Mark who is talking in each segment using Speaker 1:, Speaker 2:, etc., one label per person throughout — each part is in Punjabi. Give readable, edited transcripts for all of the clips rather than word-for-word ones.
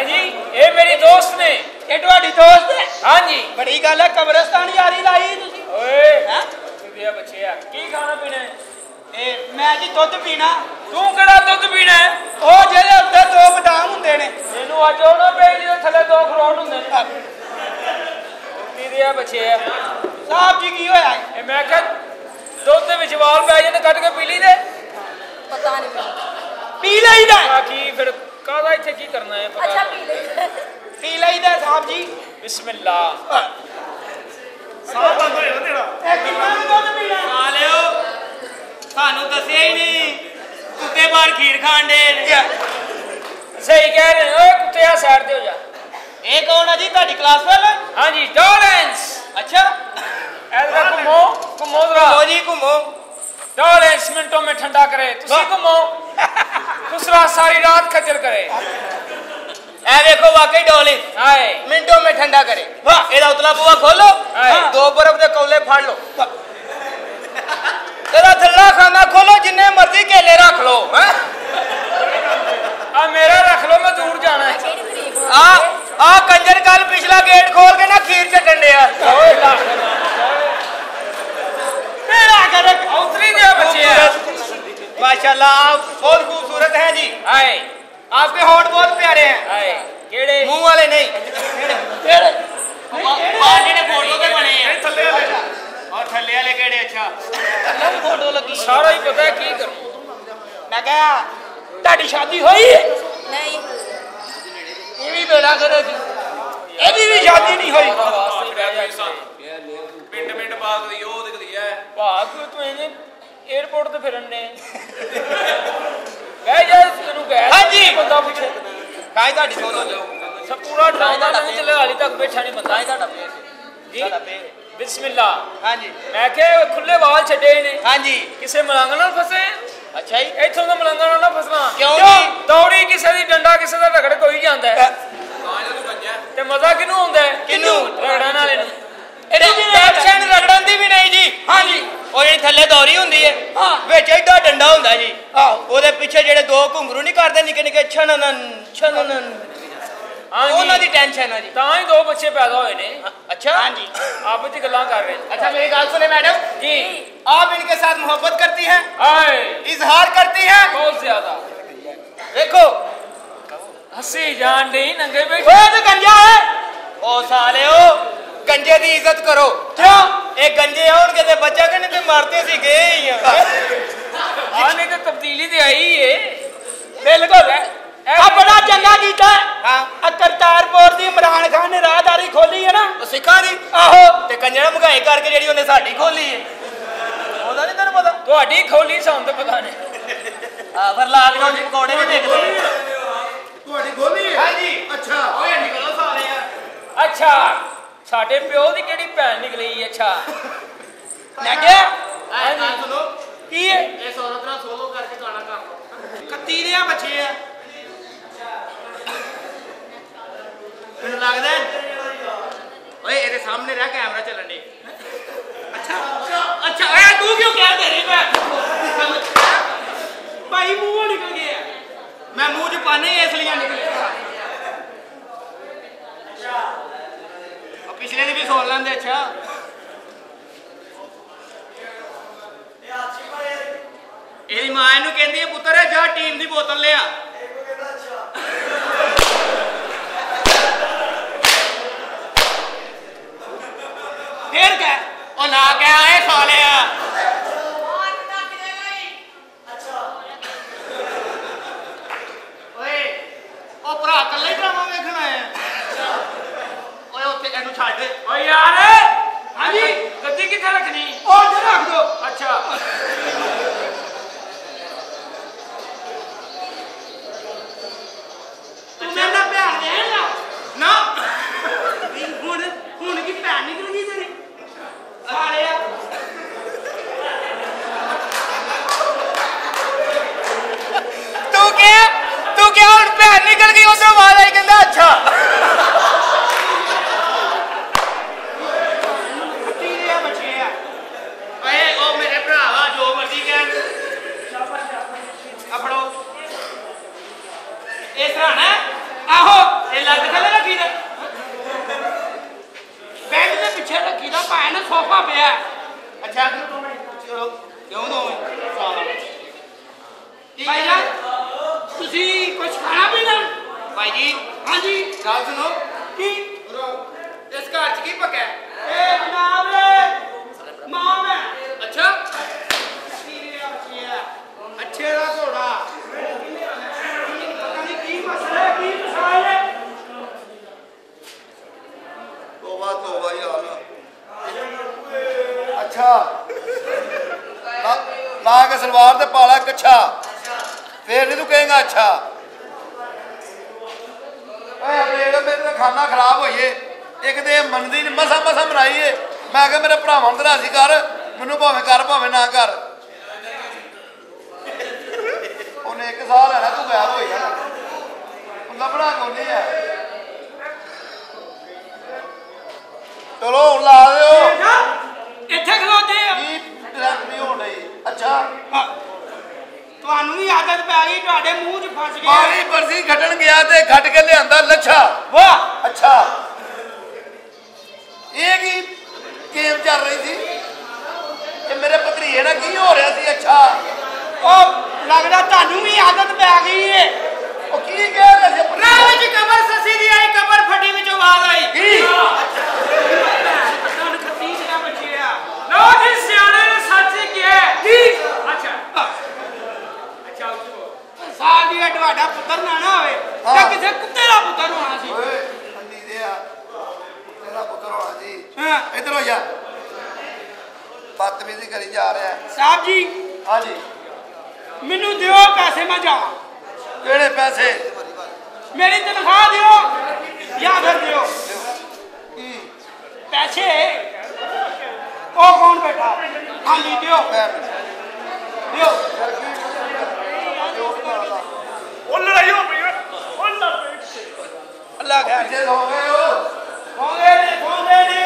Speaker 1: जी ये मेरी दोस्त ने
Speaker 2: ये तुम्हारी दोस्त है
Speaker 1: हाँ जी
Speaker 2: बड़ी गल है कब्रिस्तान यारी लाई तुसी
Speaker 1: ओए हैं बच्चे यार की खाना पीना है
Speaker 2: ए मैं जी दुध पीना
Speaker 1: तू केड़ा दुध पीना है
Speaker 2: ओ जेदे उत्ते दो बदाम हुंदे ने
Speaker 1: ਇਹਨੂੰ ਅੱਜ ਉਹਨਾਂ ਪੇਜ ਦੇ ਥੱਲੇ ਦੋ ਖਰੋਟ ਹੁੰਦੇ ਨੇ ਕੁੱਤੀ ਦੇ ਬੱਚੇ ਆ
Speaker 2: ਸਾਹਿਬ ਜੀ ਕੀ ਹੋਇਆ
Speaker 1: ਇਹ ਮੈਂ ਕਿਹਾ ਦੁੱਧ ਦੇ ਵਿੱਚ ਵਾਲ ਪੈ ਜਾਂਦੇ ਕੱਢ ਕੇ ਪੀ ਲਈਦੇ
Speaker 3: ਪਤਾ ਨਹੀਂ ਮੈਨੂੰ
Speaker 2: ਪੀ ਲਈਦਾ
Speaker 1: ਆ ਕੀ ਫਿਰ ਕਾਹਦਾ ਇੱਥੇ ਕੀ ਕਰਨਾ ਹੈ ਪਤਾ
Speaker 3: ਅੱਛਾ ਪੀ ਲੈ
Speaker 2: ਪੀ ਲਈਦਾ ਸਾਹਿਬ ਜੀ
Speaker 1: ਬਿਸਮਿਲ੍ਲਾ
Speaker 2: ਸਾਹਿਬ ਬੰਦ ਹੋਇਆ ਤੇਰਾ ਇਹ ਕਿੰਨਾ ਦੁੱਧ ਪੀਣਾ
Speaker 4: ਖਾ ਲਿਓ ਸਾਨੂੰ ਦੱਸਿਆ ਹੀ ਨਹੀਂ ਕੁੱਤੇ ਬਾਹਰ ਖੀਰ ਖਾਣ ਦੇ
Speaker 1: ਸਹੀ ਕਹਿ ਰਹੇ ਓਏ ਕੁੱਤਿਆ ਸਾਈਡ ਤੇ ਹੋ ਜਾ
Speaker 2: ਇਹ ਕੌਣ ਹੈ ਜੀ ਤੁਹਾਡੀ ਕਲਾਸ ਵਾਲਾ
Speaker 1: हाँ जी टॉलरेंस
Speaker 2: अच्छा
Speaker 1: ऐसा घूमो घूमो जरा
Speaker 2: लो जी घूमो
Speaker 1: टॉलरेंस मिनटों में ठंडा करे तुसी घूमो दूसरा सारी रात खजल करे
Speaker 2: ए देखो वाकई डॉलिन
Speaker 1: हाय
Speaker 2: मिनटों में ठंडा करे वाह एदा उतला बुआ खोलो दो बर्फ दे कौले फाड़ लो तेरा थल्ला खाना खोलो जिन्ने मर्जी केले रख लो हैं
Speaker 1: आ मेरा रख लो मैं दूर जाना है
Speaker 2: आ कंजर कल पिछला गेट खोल के ना खीर चटन दिया
Speaker 1: ओए लाख
Speaker 2: मेरा घर
Speaker 1: उतरी दे बच्चे
Speaker 2: माशाल्लाह आप बहुत खूबसूरत हैं जी
Speaker 1: हाय
Speaker 2: आपके होंठ बहुत प्यारे हैं
Speaker 1: हाय केड़े
Speaker 2: मुंह वाले नहीं केड़े
Speaker 4: ਬਾਹਰ ਜਿਹੜੇ ਫੋਟੋ ਤੇ ਬਣੇ ਆ ਥੱਲੇ ਵਾਲੇ ਔਰ ਥੱਲੇ ਵਾਲੇ ਕਿਹੜੇ ਅੱਛਾ
Speaker 2: लंबी फोटो लगी
Speaker 1: सारा ही पता है की करूं
Speaker 2: मैं कहा ਤੁਹਾਡੀ शादी हुई है
Speaker 3: ਨਹੀਂ
Speaker 2: ये भी बेड़ा करे जी ਇਹਦੀ ਵੀ शादी नहीं हुई
Speaker 4: ਪਿੰਡ ਪਿੰਡ ਬਾਗ ਦੀ ਉਹ ਦਿਖਦੀ ਐ
Speaker 1: ਭਾਗ ਤੂੰ ਇਹਨੇ 에어ਪੋਰਟ ਤੇ ਫਿਰਨ ਨੇ ਬਹਿ ਜਾ ਤੈਨੂੰ ਕਹਿ
Speaker 2: ਹਾਂਜੀ।
Speaker 1: ਬੰਦਾ ਪੁੱਛੇ
Speaker 2: ਕਾਇ ਤੁਹਾਡੀ ਸੋਨੋ
Speaker 1: ਸਭ ਪੂਰਾ ਡਰਾਮਾ ਨਹੀਂ ਚੱਲਿਆ ਹਾਲੇ ਤੱਕ ਬੈਠਾ ਨਹੀਂ ਬੰਦਾ
Speaker 2: ਤੁਹਾਡਾ ਪੇਰ
Speaker 1: ਜੀ
Speaker 2: ਤੁਹਾਡਾ ਪੇਰ
Speaker 1: ਬਿਸਮਿਲ੍ਲਾ
Speaker 2: ਹਾਂਜੀ
Speaker 1: ਮੈਂ ਕਿਹਾ ਖੁੱਲੇ ਵਾਲ ਛੱਡੇ ਨੇ
Speaker 2: ਹਾਂਜੀ
Speaker 1: ਕਿਸੇ ਮਲੰਗ ਨਾਲ ਫਸੇ
Speaker 2: ਅੱਛਾ ਜੀ
Speaker 1: ਇੱਥੋਂ ਦਾ ਮਲੰਗਾ ਨਾਲ ਨਾ ਫਸਣਾ
Speaker 2: ਕਿਉਂ ਜੀ?
Speaker 1: ਦੌੜੀ ਕਿਸੇ ਦੀ ਡੰਡਾ ਕਿਸੇ ਦਾ ਰਗੜ ਕੋਈ ਜਾਂਦਾ ਹੈ ਤੇ ਮਜ਼ਾ ਕਿਹਨੂੰ ਆਉਂਦਾ ਹੈ
Speaker 2: ਕਿਹਨੂੰ?
Speaker 1: ਰਗੜਨ ਵਾਲੇ ਨੂੰ
Speaker 2: ਇਹਦੀ ਟੈਨਸ਼ਨ ਰਗੜਨ ਦੀ ਵੀ ਨਹੀਂ ਜੀ ਹਾਂਜੀ ਉਹ ਜਿਹੜੀ ਥੱਲੇ ਦੌਰੀ ਹੁੰਦੀ ਹੈ ਵਿੱਚ ਐਡਾ ਡੰਡਾ ਹੁੰਦਾ ਜੀ ਉਹਦੇ ਪਿੱਛੇ ਜਿਹੜੇ ਦੋ ਘੁੰਗਰੂ ਨਹੀਂ ਕਰਦੇ ਨਿੱਕੇ ਨਿੱਕੇ ਛਨਨ ਉਹਨਾਂ ਦੀ ਟੈਨਸ਼ਨ ਹੈ ਜੀ
Speaker 1: ਤਾਂ ਹੀ ਦੋ ਬੱਚੇ ਪੈਦਾ ਹੋਏ ਨੇ
Speaker 2: अच्छा हाँ जी
Speaker 1: ਆਪਸ ਵਿੱਚ ਗੱਲਾਂ ਕਰ ਰਹੇ ਨੇ
Speaker 2: अच्छा मेरी बात सुने मैडम
Speaker 1: जी
Speaker 2: आप इनके साथ मोहब्बत करती हैं
Speaker 1: हाय
Speaker 2: इजहार करती हैं
Speaker 1: बहुत ज्यादा
Speaker 2: देखो
Speaker 1: हंसी जान दी नंगे बैठे
Speaker 2: वो तो गंजा है ओ साले ओ गंजे की इज्जत करो क्यों एक गंजे है उनके ते बच्चा के नहीं ते मारते सी गए ही हैं
Speaker 1: आने तो तब्दीली ते आई है
Speaker 2: बिल्कुल अब बड़ा चंगा कीता हां करतारपुर दी इमरान खान ने राहदारी खोली है ना सिखा दी आहो ते कंजरा महंगाई करके जेडी ਉਹਨੇ ਸਾਡੀ ਖੋਲੀ ਹੈ ਉਹਦਾ ਨਹੀਂ ਤੈਨੂੰ ਪਤਾ
Speaker 1: ਤੁਹਾਡੀ ਖੋਲੀ ਸਾਨੂੰ ਤਾਂ ਪਤਾ ਨਹੀਂ
Speaker 2: ਆ ਫਿਰ ਲਾਕਡਾਊਨ ਦੇ ਪਕੌੜੇ ਵੀ ਦੇਖਦੇ
Speaker 4: ਤੁਹਾਡੀ ਗੋਲੀ ਹੈ
Speaker 2: ਹਾਂਜੀ
Speaker 4: ਅੱਛਾ ਓਏ ਨਿਕਲੋ ਸਾਰੇ ਯਾਰ
Speaker 1: ਅੱਛਾ ਸਾਡੇ ਪਿਓ ਦੀ ਕਿਹੜੀ ਭੈਣ ਨਿਕਲੀ ਅੱਛਾ
Speaker 2: ਮੈਂ ਕਿਹਾ
Speaker 4: ਹਾਂਜੀ ਸੁਣੋ
Speaker 2: ਕੀ ਹੈ
Speaker 4: ਇਹ ਸੌਰਤ ਨਾਲ ਸੋਲੋ ਕਰਕੇ ਗਾਣਾ ਕਰ ਲਓ
Speaker 2: ਕੱਤੀ ਦੇ ਬੱਚੇ ਆ
Speaker 4: ਮੈਨੂੰ ਲੱਗਦਾ ਓਏ ਇਹਦੇ ਸਾਹਮਣੇ ਰਹਿ ਕੈਮਰਾ ਚੱਲਣ ਦੇ
Speaker 2: अच्छा ए तू क्यों कह दे रही मैं भाई मुंह निकल गया मैं मुंह च पाने इसलिए निकले और पिछले भी सुन लेंदे अच्छा ਇਹਦੀ ਮਾਂ ਇਹਨੂੰ ਕਹਿੰਦੀ ਹੈ ਪੁੱਤਰ ਜਾ ਟੀਮ ਦੀ ਬੋਤਲ ਲਿਆ ਫੇਰ ਕਹਿ ਉਹ ਨਾ ਕਹਿ ਆਏ ਸਾਲਿਆ ਓਏ ਉਹ ਭਰਾ ਕੱਲਾ ਹੀ ਡਰਾਮਾ ਵੇਖਣ ਆਇਆ ਓਏ ਉੱਥੇ ਇਹਨੂੰ ਛੱਡ
Speaker 1: ਓ ਯਾਰ
Speaker 2: ਹਾਂਜੀ
Speaker 1: ਗੱਡੀ ਕਿੱਥੇ ਰੱਖਣੀ
Speaker 2: ਉਹ ਇੱਥੇ ਰੱਖ ਦੋ
Speaker 1: ਅੱਛਾ
Speaker 2: ਤੂੰ ਮੇਰੇ ਨਾਲ ਪਿਆਰ ਦੇਗਾ ਨਾ ਹੁਣ ਕੀ ਭੈਣ ਨਿਕਲ ਗਈ ਤੇਰੀ ਸਾਲਿਆ ਤੂੰ ਕਿਹਾ ਹੁਣ ਭੈਣ ਨਿਕਲ ਗਈ ਉਦੋਂ ਆਵਾਜ਼ ਆਈ ਕਹਿੰਦਾ ਅੱਛਾ
Speaker 5: ਭੈਣ ਸੋਫਾ ਪਿਆ
Speaker 4: ਅੱਛਾ ਚਲੋ ਕਿਉਂ ਦੋਵੇਂ
Speaker 5: ਭਾਈ ਜਾਨ ਤੁਸੀਂ ਕੁਝ ਖਾਣਾ ਪੀਣਾ
Speaker 4: ਭਾਈ ਜੀ
Speaker 5: ਹਾਂਜੀ
Speaker 4: ਗੱਲ ਸੁਣੋ
Speaker 5: ਕੀ
Speaker 4: ਇਸ ਘਰ ਚ ਕੀ ਪੱਕਾ
Speaker 5: ਇਹ ਜਨਾਬ ਮਾਂ ਮੈਂ
Speaker 4: ਅੱਛਾ
Speaker 5: ਤੀਰੇ ਬੱਚਿਆ
Speaker 4: ਅੱਛੇ ਦਾ ਘੋੜਾ
Speaker 5: ਪਤਾ ਨਹੀਂ ਕੀ ਮਸਲਾ ਹੈ ਕੀ ਮਸਾਇਲ ਹੈ
Speaker 6: ਤੋਬਾ ਯਾਰ ਅੱਛਾ ਲਾ ਕੇ ਸਲਵਾਰ ਤੇ ਪਾਲਾ ਕੱਛਾ ਫੇਰ ਨਹੀਂ ਤੂੰ ਕਹੇਗਾ ਅੱਛਾ ਓਏ ਆਪਣੇ ਮੇਰੇ ਖਾਣਾ ਖਰਾਬ ਹੋਈਏ ਇੱਕ ਤੇ ਮੰਨਦੀ ਨਹੀਂ ਮਸਾ ਬਣਾਈਏ ਮੈਂ ਕਿਹਾ ਮੇਰੇ ਭਰਾਵਾਂ ਨੂੰ ਰਾਜ਼ੀ ਕਰ ਮੈਨੂੰ ਭਾਵੇਂ ਕਰ ਭਾਵੇਂ ਨਾ ਕਰ ਉਹਨੇ 1 ਸਾਲ ਹੈ ਨਾ ਤੂੰ ਗਾਇਬ ਹੋਈ ਹੈ ਲੱਭਣਾ ਕੋਈ ਹੈ ਚਲੋ ਹੁਣ ਲਾ ਦਿਓ
Speaker 5: ਇੱਥੇ ਖਲੋਤੇ ਆ
Speaker 6: ਕੀ ਡਾਇਰੈਕਟ ਨਹੀਂ ਹੋਣ ਡਈ ਅੱਛਾ
Speaker 5: ਤੁਹਾਨੂੰ ਵੀ ਆਦਤ ਪੈ ਗਈ ਤੁਹਾਡੇ ਮੂੰਹ 'ਚ ਫਸ ਗਿਆ
Speaker 6: ਪਾਣੀ ਬਰਸੀ ਖੱਟਣ ਗਿਆ ਤੇ ਖੱਟ ਕੇ ਲਿਆਂਦਾ ਲੱਛਾ
Speaker 5: ਵਾਹ
Speaker 6: ਅੱਛਾ ਇਹ ਕੀ ਗੇਮ ਚੱਲ ਰਹੀ ਸੀ ਇਹ ਮੇਰੇ ਭਤਰੀਏ ਨਾਲ ਕੀ ਹੋ ਰਿਹਾ ਸੀ ਅੱਛਾ
Speaker 5: ਉਹ ਲੱਗਦਾ ਤੁਹਾਨੂੰ ਵੀ ਆਦਤ ਪੈ ਗਈ ਏ
Speaker 6: ਉਹ ਕੀ ਕਹਿ ਰਹੇ ਸੀ
Speaker 2: ਰਾਹ ਵਿੱਚ ਕਬਰ ਸੱਸੀ ਦੀ ਆਈ ਕਬਰ ਫੱਟੀ ਵਿੱਚੋਂ ਆਵਾਜ਼ ਆਈ
Speaker 6: ਕੀ
Speaker 5: ਤੁਹਾਨੂੰ ਖੱਤੀ ਜਿਹੜਾ ਬੱਚਿਆ
Speaker 1: ਲੋ ਜੀ ਸਿਆਣੇ ਨੇ ਸੱਚ ਹੀ ਕਿਹਾ
Speaker 5: ਕੀ
Speaker 1: ਅੱਛਾ
Speaker 5: ਸਾਲ ਦੀ ਤੁਹਾਡਾ ਪੁੱਤਰ ਨਾ ਹੋਵੇ ਤਾਂ ਕਿਸੇ ਕੁੱਤੇ ਦਾ ਪੁੱਤਰ ਹੋਣਾ ਸੀ
Speaker 6: ਓਏ ਠੰਡੀ ਦੇ ਆ ਤੇਰਾ ਪੁੱਤਰ ਹੋਣਾ ਜੀ
Speaker 5: ਹਾਂ
Speaker 6: ਇੱਧਰ ਹੋ ਜਾ ਬਦਤਮੀਜ਼ੀ ਕਰੀ ਜਾ ਰਿਹਾ
Speaker 5: ਸਾਹਿਬ ਜੀ
Speaker 6: ਹਾਂਜੀ
Speaker 5: ਮੈਨੂੰ ਦਿਓ ਪੈਸੇ ਮੈਂ ਜਾਵਾਂ
Speaker 6: ਕਿਹੜੇ ਪੈਸੇ
Speaker 5: ਮੇਰੀ ਤਨਖਾਹ ਦਿਓ ਜਾਂ ਫਿਰ ਦਿਓ
Speaker 6: ਕੀ
Speaker 5: ਪੈਸੇ ਉਹ ਕੌਣ ਬੈਠਾ ਹਾਂਜੀ ਦਿਓ ਦਿਓ
Speaker 1: ਉਹ ਲੜਾਈ ਹੋ ਪਈ ਉਹ ਲੜ ਪਈ
Speaker 5: ਅੱਲਾ ਖੈਰ
Speaker 6: ਪਿੱਛੇ ਹੋ ਗਏ ਹੋ
Speaker 5: ਖੋਦੇ ਨੇ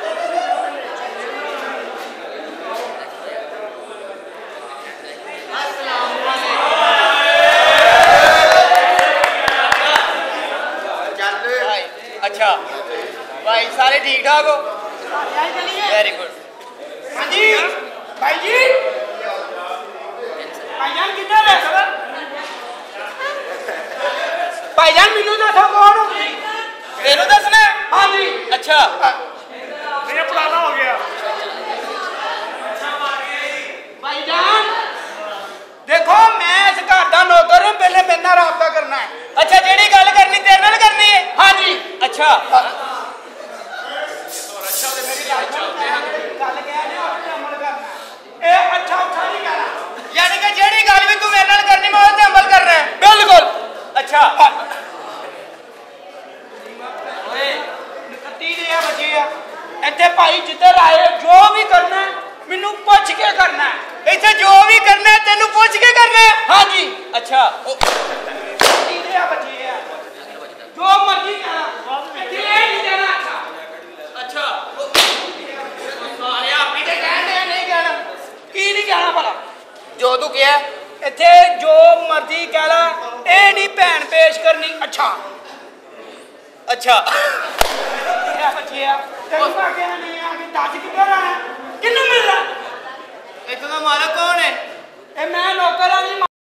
Speaker 2: अच्छा भाई सारे ठीक ठाक हो वेरी गुड
Speaker 5: ਹਾਂਜੀ ਭਾਈ ਜੀ ਭਾਈਜਾਨ ਕਿੱਧਰ ਹੈ ਭਾਈਜਾਨ ਮੈਨੂੰ ਦੱਸੋ ਕੌਣ ਹੋ
Speaker 2: तेनू दसना है?
Speaker 5: ਹਾਂਜੀ
Speaker 2: अच्छा
Speaker 1: ਇਹ ਪੁਰਾਣਾ ਹੋ ਗਿਆ
Speaker 5: ਭਾਈਜਾਨ ਦੇਖੋ ਮੈਂ ਇਸ ਘਰ ਦਾ ਨੌਕਰ ਹਾਂ ਪਹਿਲੇ ਮੇਰੇ ਨਾਲ ਰਾਬਤਾ ਕਰਨਾ ਹੈ
Speaker 2: अच्छा जेड़ी गल करनी तेरे नाल करनी है
Speaker 5: ਹਾਂਜੀ
Speaker 2: अच्छा
Speaker 5: ਗੱਲ ਕਹਿ ਨੇ ਉੱਤੇ ਅਮਲ ਕਰਨਾ ਇਹ ਅੱਛਾ ਨਹੀਂ ਕਹਿਣਾ
Speaker 2: यानी कि जेड़ी गल भी तू मेरे नाल करनी मैं उस ते अमल करना है बिल्कुल अच्छा
Speaker 5: ਓਏ ਨਕਤੀ ਦੇ ਆ ਬੱਚੇ ਆ ਇੱਥੇ ਭਾਈ ਜਿੱਧਰ ਆਏ ਜੋ ਵੀ ਕਰਨਾ ਹੈ, ਮੈਨੂੰ ਪੁੱਛ ਕੇ ਕਰਨਾ ਹੈ
Speaker 2: इत्थे जो भी करना है तेनू पूछ के करना है
Speaker 5: ਹਾਂਜੀ
Speaker 2: अच्छा
Speaker 5: ਨਕਤੀ ਦੇ ਆ ਬੱਚੇ ਆ ਜੋ ਮਰਜ਼ੀ ਕਰਾਂ ਇੱਥੇ ਇਹ ਨਹੀਂ ਦੇਣਾ ਅੱਛਾ
Speaker 2: सारे आप ही ते कहने नहीं कहना
Speaker 5: ਕੀ ਨਹੀਂ ਕਹਿਣਾ ਭਲਾ
Speaker 2: जो तू किया
Speaker 5: ਇੱਥੇ ਜੋ ਮਰਜ਼ੀ ਕਹਿ ਲਾ ਇਹ ਨਹੀਂ ਭੈਣ ਪੇਸ਼ ਕਰਨੀ ਅੱਛਾ
Speaker 2: अच्छा
Speaker 5: ਇਹ ਬੱਚੇ ਆ ਤੈਨੂੰ ਮੈਂ ਕਿਹਾ ਨਹੀਂ ਆ ਕਿ ਦੱਸ ਕਿੱਧਰ ਆਣਾ ਕਿੰਨੂੰ ਮਿਲਣਾ
Speaker 2: इतना मालक कौन है
Speaker 5: ਇਹ ਮੈਂ ਨੌਕਰ ਆ ਜੀ